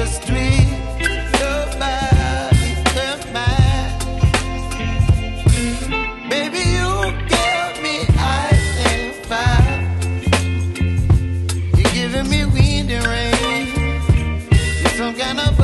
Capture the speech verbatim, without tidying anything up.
street, nobody come back. Baby, you give me ice and fire. You're giving me wind and rain. You're some kind of